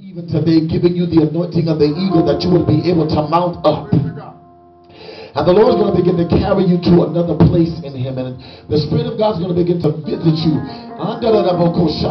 even today, giving you the anointing of the eagle that you would be able to mount up. And the Lord is going to begin to carry you to another place in Him. And the Spirit of God is going to begin to visit you. Can't prophesy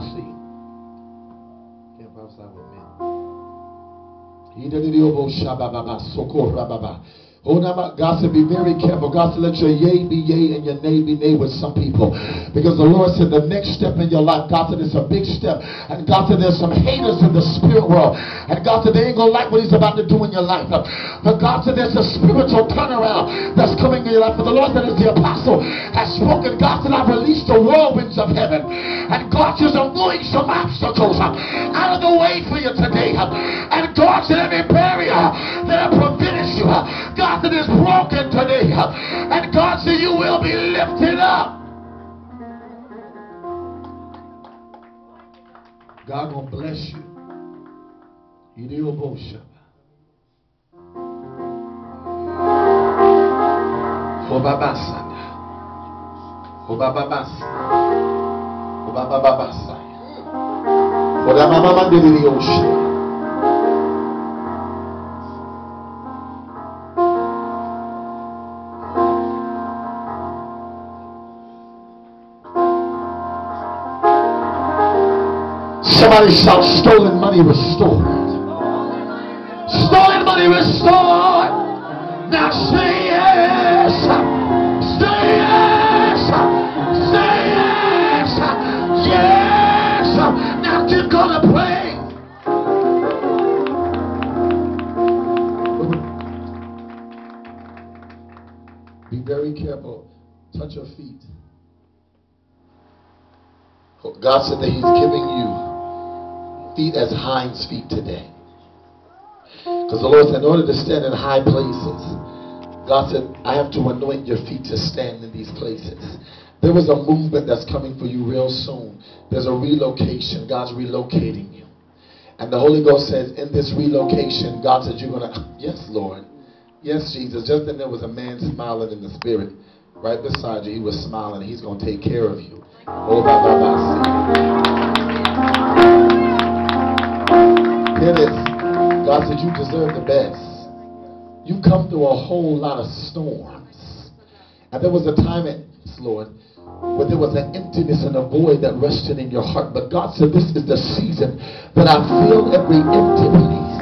with me. God said, be very careful. God said, let your yea be yea and your nay be nay with some people. Because the Lord said the next step in your life, God said it's a big step. And God said there's some haters in the spirit world. And God said they ain't going to like what He's about to do in your life. But God said there's a spiritual turnaround that's coming in your life. But the Lord said, as the apostle has spoken, God said, I've released the whirlwinds of heaven. And God says, I'm moving some obstacles out of the way for you today. And God said, every barrier that prevented you, God said, is broken today. And God said, you will be lifted up. God gonna bless you. Somebody shout, stolen money restored. Stolen money restored. Now say yes. Say yes. Say yes. Yes. Now give God a praise. Be very careful. Touch your feet. God said that He's giving you feet as hinds feet today. Because the Lord said, in order to stand in high places, God said, I have to anoint your feet to stand in these places. There was a movement that's coming for you real soon. There's a relocation. God's relocating you. And the Holy Ghost says, in this relocation, God said, you're going to, yes, Lord. Yes, Jesus. Just then there was a man smiling in the spirit. Right beside you, he was smiling. He's going to take care of you. Oh, Hear this. God said you deserve the best. You come through a whole lot of storms. And there was a time, Lord, where there was an emptiness and a void that rested in your heart. But God said this is the season that I fill every empty place.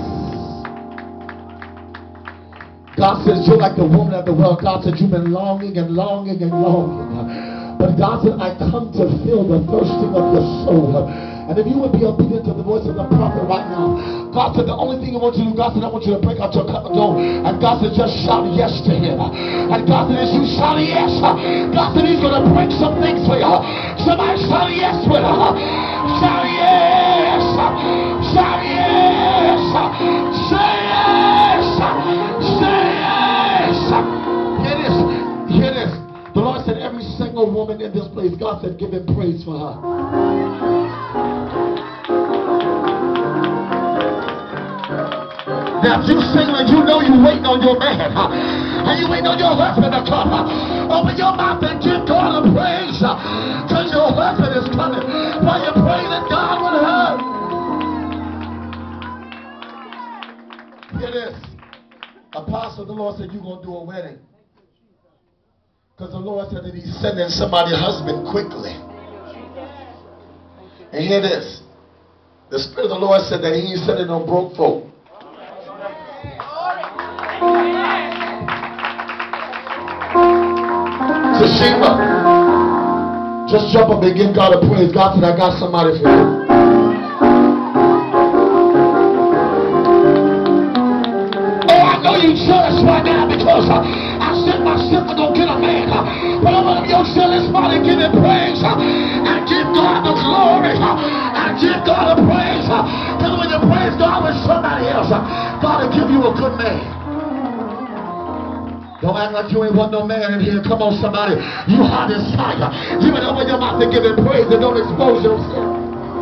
God says you're like the woman at the well. God said you've been longing and longing and longing. But God said I come to fill the thirsting of your soul. And if you would be obedient to the voice of the prophet right now, God said the only thing I want you to do, God said I want you to break out your comfort zone. And God said just shout yes to Him. And God said as you shout yes, God said He's going to break some things for you. Somebody shout yes with her. Shout yes. Shout yes. Say yes. Say yes. Hear this. Hear this. The Lord said every single woman in this place, God said give Him praise for her. Now if you single and you know you waiting on your man, and you waiting on your husband to come, open your mouth and give God a praise, because your husband is coming. While you're praising God with her. Hear this. Apostle, the Lord said you're going to do a wedding. Because the Lord said that He's sending somebody's husband quickly. And hear this. The Spirit of the Lord said that He ain't sending no broke folk. So Shema, just jump up and give God a praise. God said I got somebody for you. Oh, I know you jealous right now because I sent my shipper to get a man. But I'm going to your jealous body give Him praise and give God the glory and give God a praise. Because when you praise God with somebody else, God will give you a good man. Don't act like you ain't want no man in here. Come on, somebody. You hot as fire. You better open your mouth and give Him praise and don't expose yourself.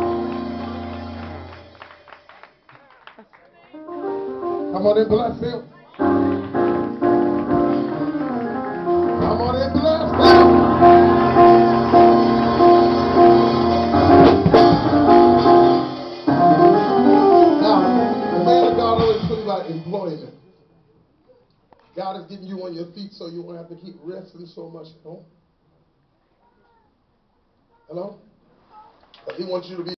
Come on and bless Him. Come on and bless Him. employment. God is getting you on your feet so you won't have to keep resting so much at home. Hello? He wants you to be